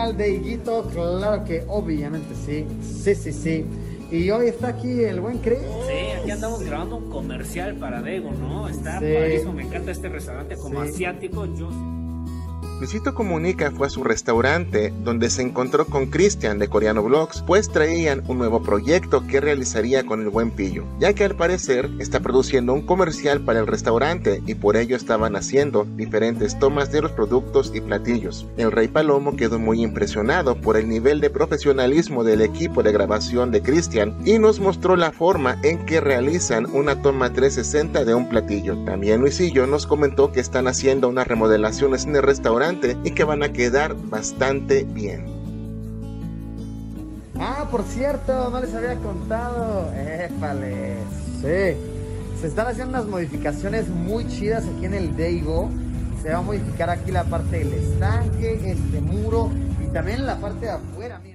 al Deiguito, claro que obviamente sí. Y hoy está aquí el buen Chris. Sí, aquí andamos grabando un comercial para Daigo, ¿no? Está Sí. padrísimo, me encanta este restaurante como asiático. Luisito Comunica fue a su restaurante, donde se encontró con Cristian de Coreano Vlogs, pues traían un nuevo proyecto que realizaría con el buen Pillo, ya que al parecer está produciendo un comercial para el restaurante y por ello estaban haciendo diferentes tomas de los productos y platillos. El Rey Palomo quedó muy impresionado por el nivel de profesionalismo del equipo de grabación de Cristian y nos mostró la forma en que realizan una toma 360 de un platillo. También Luisillo nos comentó que están haciendo unas remodelaciones en el restaurante y que van a quedar bastante bien. Ah, por cierto, no les había contado. Épale, sí. Se están haciendo unas modificaciones muy chidas aquí en el Daigo. Se va a modificar aquí la parte del estanque, este muro y también la parte de afuera, amigos.